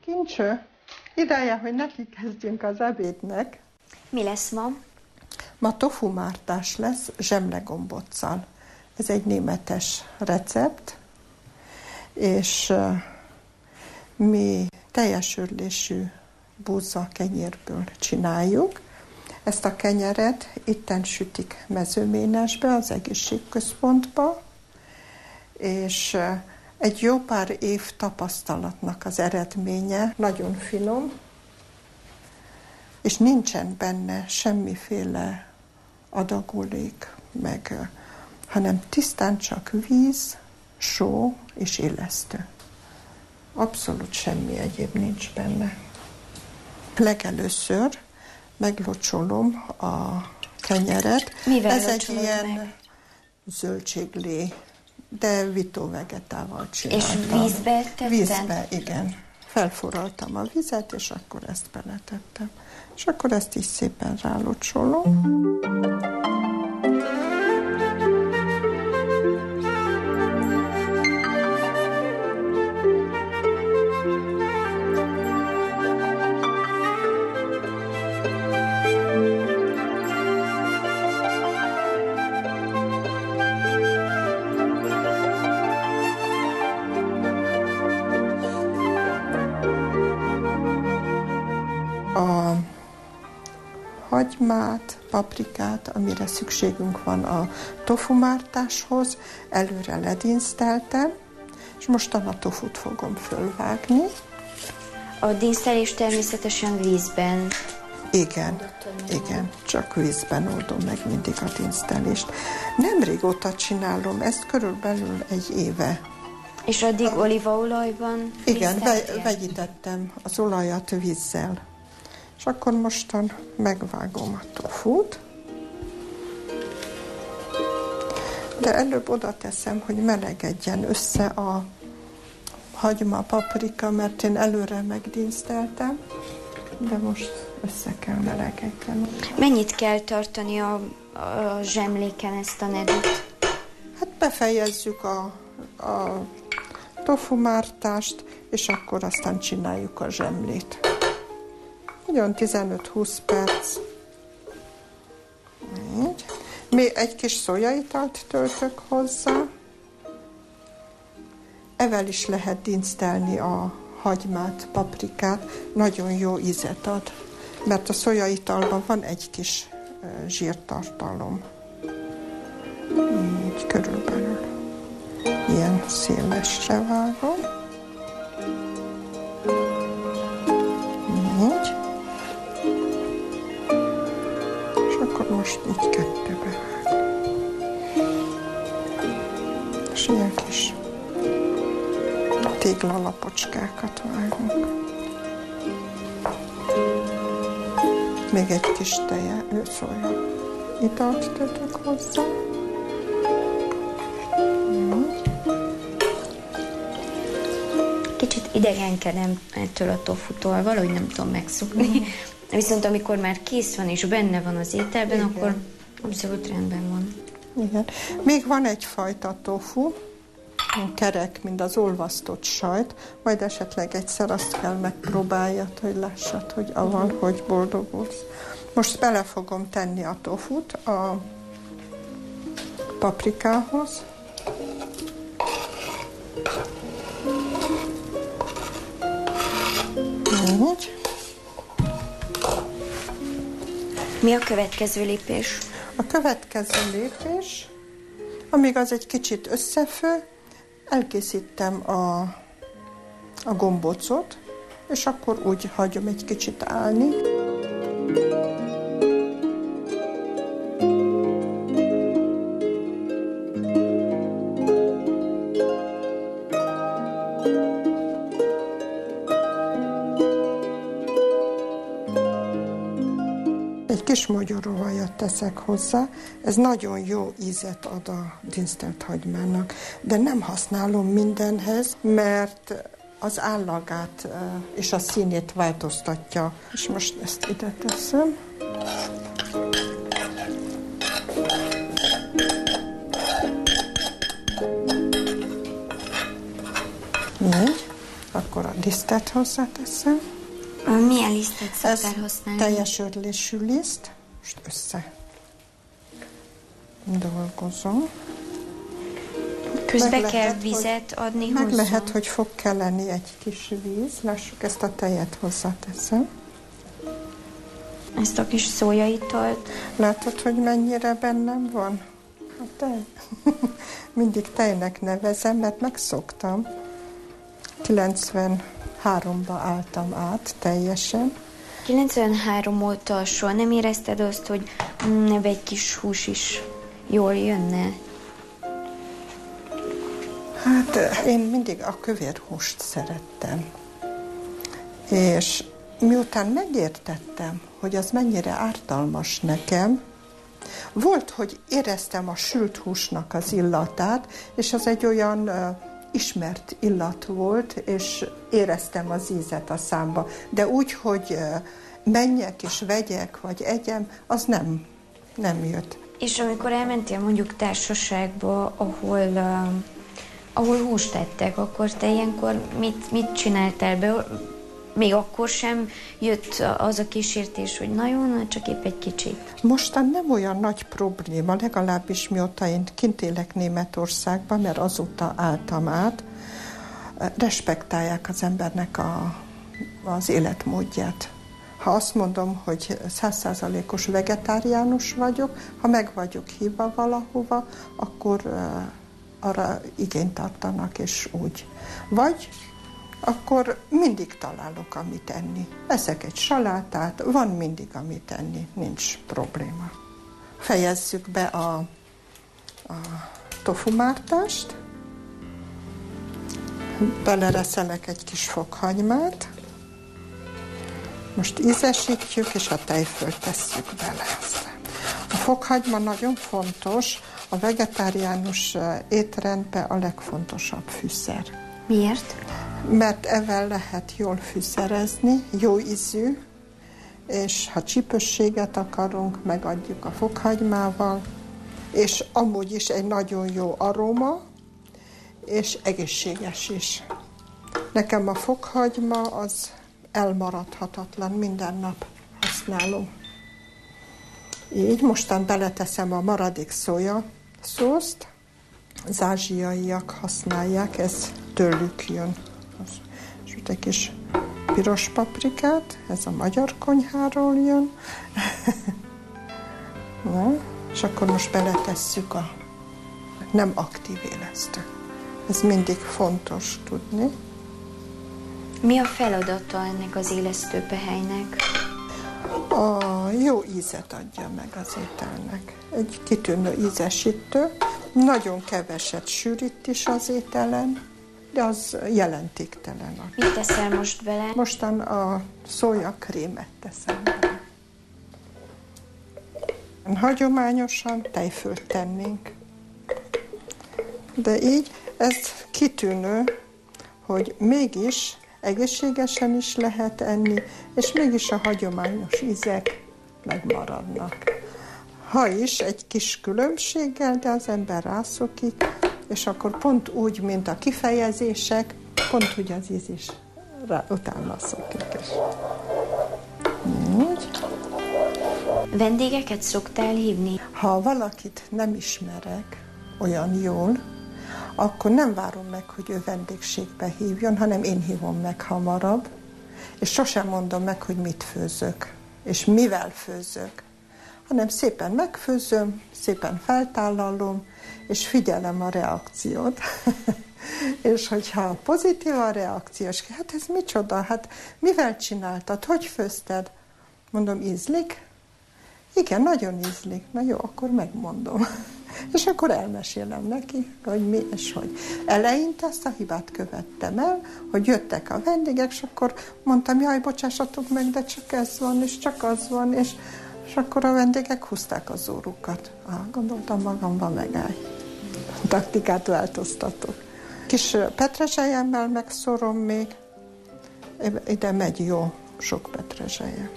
Kincső, ideje, hogy neki kezdjünk az ebédnek. Mi lesz ma? Ma tofumártás lesz zsemlegombóccal. Ez egy németes recept, és mi teljes örlésű búza kenyérből csináljuk. Ezt a kenyeret itten sütik Mezőménesbe, az egészségközpontba, és egy jó pár év tapasztalatnak az eredménye, nagyon finom, és nincsen benne semmiféle adagolék, hanem tisztán csak víz, só és illesztő. Abszolút semmi egyéb nincs benne. Legelőször meglocsolom a kenyeret. Mivel ez egy ilyen meg? zöldséglé, de vitóvegetával csináltam. És vízbe tetted? Vízbe, igen. Felforraltam a vizet, és akkor ezt beletettem. És akkor ezt is szépen rálocsolom. A hagymát, paprikát, amire szükségünk van a tofumártáshoz, előre ledinszteltem, és mostan a tofut fogom fölvágni. A dinsztelés természetesen vízben. Igen, csak vízben oldom meg mindig a dinsztelést. Nem régóta csinálom, ezt körülbelül egy éve. És addig olívaolajban Igen, vegyítettem az olajat vízzel. És akkor mostan megvágom a tofut. De előbb oda teszem, hogy melegedjen össze a hagyma, a paprika, mert én előre megdinszteltem, de most össze kell melegedjen. Mennyit kell tartani a zsemléken ezt a nedűt? Hát befejezzük a tofumártást, és akkor aztán csináljuk a zsemlét. Nagyon 15-20 perc. Így. Még egy kis szójaitalt töltök hozzá. Evel is lehet dinsztelni a hagymát, paprikát. Nagyon jó ízet ad, mert a szójaitalban van egy kis zsírtartalom. Így körülbelül ilyen szélesre vágom. Így. Most így kettőbe vágom. És ilyen kis téglalapocskákat vágunk. Még egy kis italt töltök hozzá. Kicsit idegenkedem ettől a tofutól, valahogy nem tudom megszokni. Viszont amikor már kész van és benne van az ételben, igen, akkor abszolút rendben van. Igen. Még van egyfajta tofu, kerek, mint az olvasztott sajt, majd esetleg egyszer azt kell megpróbáljad, hogy lássad, hogy avval, hogy boldogulsz. Most bele fogom tenni a tofut a paprikához. Így. Mi a következő lépés? A következő lépés, amíg az egy kicsit összefő, elkészítem a gombócot, és akkor úgy hagyom egy kicsit állni. Kis mogyoróvajat teszek hozzá, ez nagyon jó ízet ad a dinsztelt hagymának, de nem használom mindenhez, mert az állagát és a színét változtatja. És most ezt ide teszem. Így, akkor a lisztet hozzáteszem. Milyen lisztet szoktál használni? Teljes örlésű liszt. Most össze dolgozom. Közben kell vizet adni hozzá? Meg lehet, hogy fog kelleni egy kis víz. Lássuk, ezt a tejet hozzáteszem. Ezt a kis szójaitalt. Látod, hogy mennyire bennem van a tej? Mindig tejnek nevezem, mert megszoktam. 93-ba álltam át teljesen. 93 óta soha nem érezted azt, hogy egy kis hús is jól jönne? Hát én mindig a kövér húst szerettem. És miután megértettem, hogy az mennyire ártalmas nekem, volt, hogy éreztem a sült húsnak az illatát, és az egy olyan ismert illat volt, és éreztem az ízet a számba. De úgy, hogy menjek és vegyek, vagy egyem, az nem jött. És amikor elmentél mondjuk társaságba, ahol húst ettek, akkor te ilyenkor mit csináltál be? Még akkor sem jött az a kísértés, hogy na jó, csak épp egy kicsit. Mostan nem olyan nagy probléma, legalábbis mióta én kint élek Németországban, mert azóta álltam át, respektálják az embernek az életmódját. Ha azt mondom, hogy 100%-os vegetáriánus vagyok, ha meg vagyok hívva valahova, akkor arra igényt tartanak, és úgy. Vagy akkor mindig találok, amit enni. Eszek egy salátát, van mindig, amit enni, nincs probléma. Fejezzük be a tofumártást. Belereszelek egy kis fokhagymát. Most ízesítjük, és a tejfölt tesszük bele. A fokhagyma nagyon fontos, a vegetáriánus étrendben a legfontosabb fűszer. Miért? Mert ezzel lehet jól fűszerezni, jó ízű, és ha csípősséget akarunk, megadjuk a fokhagymával, és amúgy is egy nagyon jó aróma, és egészséges is. Nekem a fokhagyma az elmaradhatatlan, minden nap használom. Így, mostan beleteszem a maradék szója szószt, az ázsiaiak használják, ez tőlük jön. És ott egy kis piros paprikát, ez a magyar konyháról jön. Na, és akkor most beletesszük a nem aktív élesztő. Ez mindig fontos tudni. Mi a feladata ennek az élesztőpehelynek? A jó ízet adja meg az ételnek. Egy kitűnő ízesítő, nagyon keveset sűrít is az ételen, de az jelentéktelen. Mit teszel most bele? Mostan a szójakrémet teszem bele. Hagyományosan tejfölt tennénk. De így ez kitűnő, hogy mégis egészségesen is lehet enni, és mégis a hagyományos ízek megmaradnak. Ha is egy kis különbséggel, de az ember rászokik, és akkor pont úgy, mint a kifejezések, pont úgy az íz is utána szokik. Így. Vendégeket szoktál hívni? Ha valakit nem ismerek olyan jól, akkor nem várom meg, hogy ő vendégségbe hívjon, hanem én hívom meg hamarabb, és sosem mondom meg, hogy mit főzök, és mivel főzök, hanem szépen megfőzöm, szépen feltállalom, és figyelem a reakciót. És hogyha pozitív a reakció, és hát ez micsoda, hát mivel csináltad, hogy főzted? Mondom, ízlik? Igen, nagyon ízlik. Na jó, akkor megmondom. És akkor elmesélem neki, hogy mi és hogy. Eleinte azt a hibát követtem el, hogy jöttek a vendégek, és akkor mondtam, jaj, bocsássatok meg, de csak ez van, és csak az van, és akkor a vendégek húzták az órukat. Gondoltam magamban, megállj. Taktikát változtatok. Kis petrezselyemmel megszorom még. Ide megy jó sok petrezselye.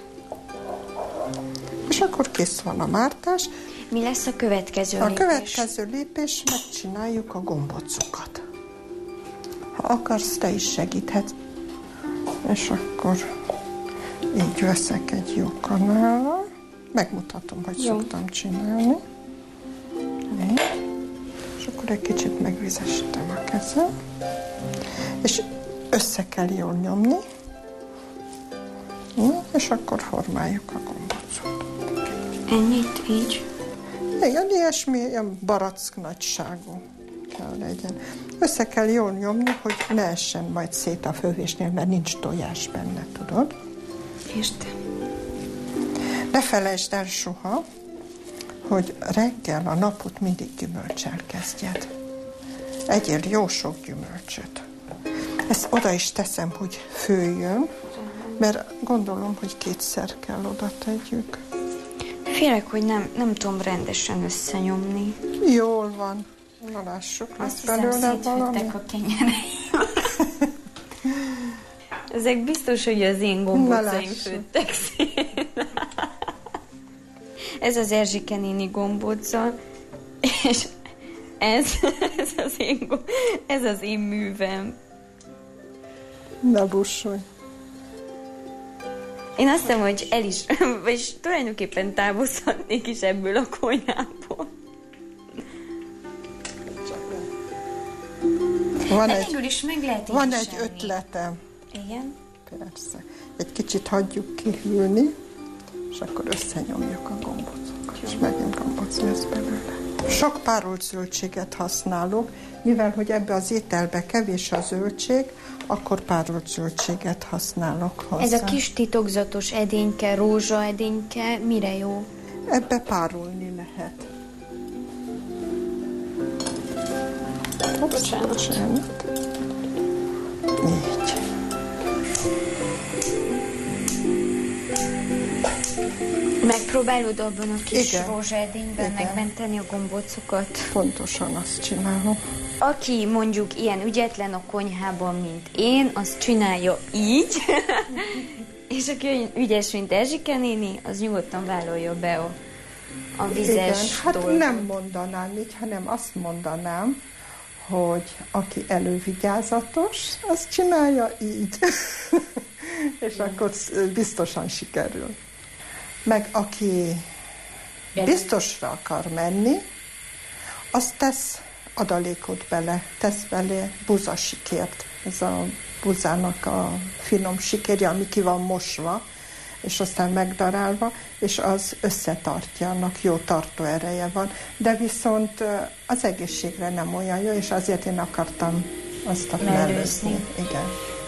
És akkor kész van a mártás. Mi lesz a következő lépés? A következő lépés, megcsináljuk a gombocokat. Ha akarsz, te is segíthetsz. És akkor így veszek egy jó kanállal. Megmutatom, hogy szoktam csinálni. Így. És akkor egy kicsit megvizesítem a kezem. És össze kell jól nyomni. És akkor formáljuk a gombócot. Ennyit így? Igen, ilyesmi, ilyen barack nagyságú kell legyen. Össze kell jól nyomni, hogy ne essen majd szét a fővésnél, mert nincs tojás benne, tudod? Értem. Ne felejtsd el soha, hogy reggel a napot mindig gyümölccsel kezdjed. Egyél jó sok gyümölcsöt. Ezt oda is teszem, hogy főjön, mert gondolom, hogy kétszer kell oda tegyük. Félek, hogy nem tudom rendesen összenyomni. Jól van. Na lássuk, lesz belőle valami. A kenyereim. Ezek biztos, hogy az én gombócaim főttek szét. Ez az Erzsike néni gombóca, és ez az én művem. Ne bussolj. Én azt hiszem, hogy vagyis tulajdonképpen távozhatnék is ebből a konyhából. Van egy ötletem. Igen? Persze. Egy kicsit hagyjuk kihűlni, és akkor összenyomjuk a gombócokat, és megint gombóc lesz belőle. Sok párolt zöldséget használok, mivel hogy ebbe az ételbe kevés a zöldség, akkor párolt zöldséget használok hozzá. Ez a kis titokzatos edényke, rózsaedényke mire jó? Ebbe párolni lehet. Bocsánat. Így. Megpróbálod abban a kis rózsaedényben megmenteni a gombócokat? Pontosan azt csinálom. Aki mondjuk ilyen ügyetlen a konyhában, mint én, az csinálja így, és aki olyan ügyes, mint Erzsike néni, az nyugodtan vállalja be a vizes dolgot. Hát nem mondanám így, hanem azt mondanám, hogy aki elővigyázatos, az csinálja így. És akkor biztosan sikerül. Meg aki biztosra akar menni, az tesz adalékot bele, tesz bele buzasikért. Ez a buzának a finom sikérje, ami ki van mosva, és aztán megdarálva, és az összetartja, annak jó tartó ereje van. De viszont az egészségre nem olyan jó, és azért én akartam azt a mellőzni. Igen.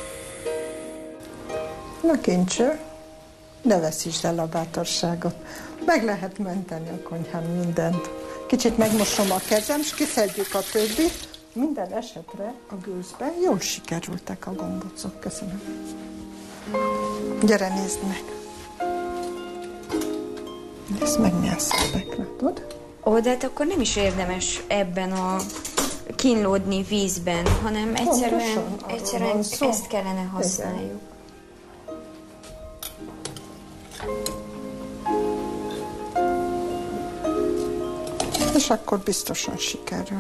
Na kincső, ne veszítsd el a bátorságot. Meg lehet menteni a konyhán mindent. Kicsit megmosom a kezem, és kiszedjük a többit. Minden esetre a gőzben jól sikerültek a gombócok. Köszönöm. Gyere, nézd meg. Nézd meg, milyen szépek, látod? Ó, de hát akkor nem is érdemes ebben a kínlódni vízben, hanem egyszerűen ezt kellene használjuk. És akkor biztosan sikerül.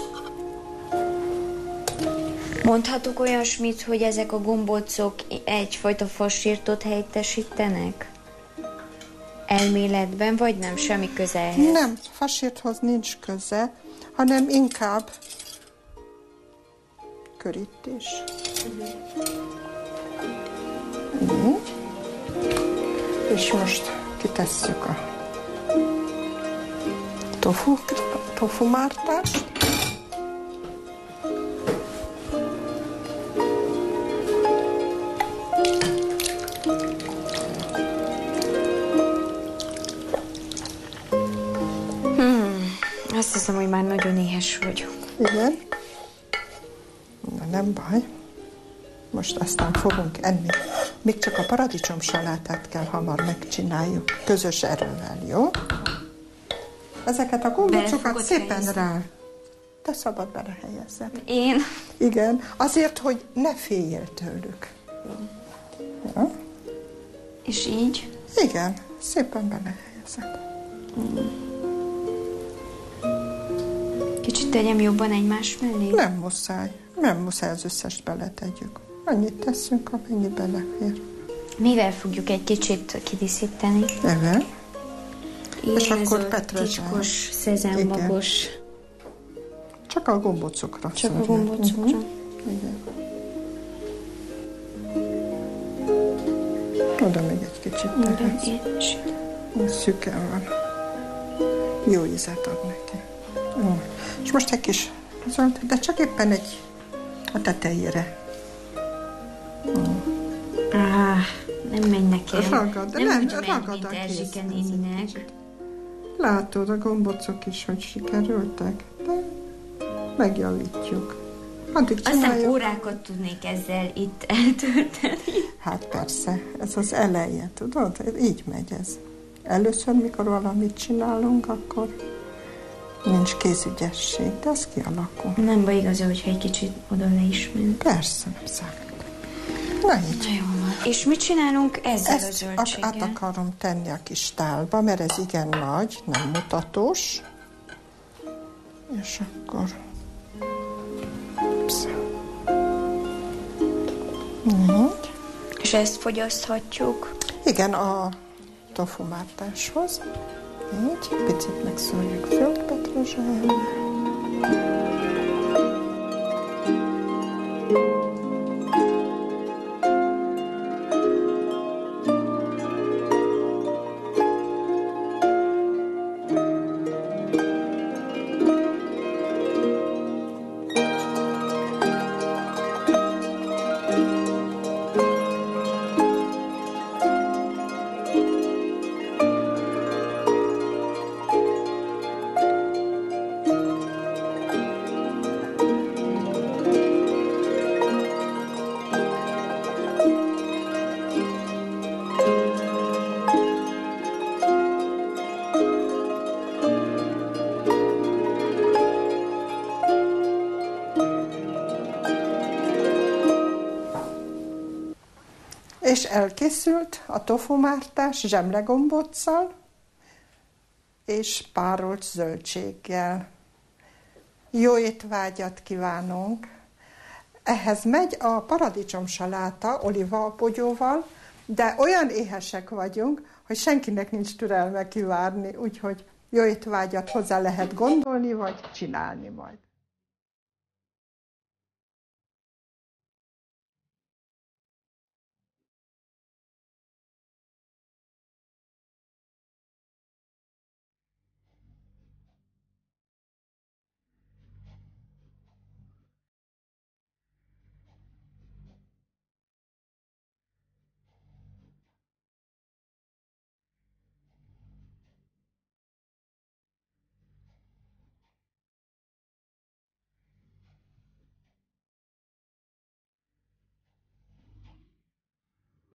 Mondhatok olyasmit, hogy ezek a gombócok egyfajta fasírtot helyettesítenek? Elméletben, vagy nem? Semmi köze ehhez? Nem, fasírthoz nincs köze, hanem inkább körítés. Így. És most kitesszük a tofu mártást. Azt hiszem, hogy már nagyon éhes vagyok. Igen. Na, nem baj. Most aztán fogunk enni. Még csak a paradicsomsalátát kell hamar megcsináljuk. Közös erővel, jó? Ezeket a gombócokat szépen rá. Te szabad belehelyezzed. Én? Igen. Azért, hogy ne féljél tőlük. Ja. És így? Igen. Szépen belehelyezed. Kicsit tegyem jobban egymás mellé? Nem muszáj. Nem muszáj az összest beletegyük. Annyit teszünk, amennyi belefér. Mivel fogjuk egy kicsit kidíszíteni? Evel. És Igen, akkor ez a petrezselyem. titkos szezámmagos. Csak a gombócukra. Csak a gombócukra. Igen. Oda még egy kicsit tehetsz. Szüke van. Jó ízet ad neki. Jó. És most egy kis zöld, de csak éppen egy a tetejére. Nem megy nekem. Ragad, de nem ragad a Erzsike néninek. Látod, a gombócok is, hogy sikerültek, de megjavítjuk. Addig csináljuk. Aztán órákat tudnék ezzel itt eltölteni. Hát persze, ez az eleje, tudod? Így megy ez. Először, mikor valamit csinálunk, akkor nincs kézügyesség, de az kialakul. Nem baj igaz, hogyha egy kicsit oda le is ment. Persze, nem számít. Na így. Jó van. És mit csinálunk ezzel a Ezt zöldséggel? át akarom tenni a kis tálba, mert ez igen nagy, nem mutatós. És akkor... Így. És ezt fogyaszthatjuk? Igen, a tofumártáshoz. Így, picit megszórjuk zöld petrezselyemmel. És elkészült a tofumártás zsemlegombóccal és párolt zöldséggel. Jó étvágyat kívánunk! Ehhez megy a paradicsomsaláta olívabogyóval, de olyan éhesek vagyunk, hogy senkinek nincs türelme kivárni, úgyhogy jó étvágyat hozzá lehet gondolni, vagy csinálni majd.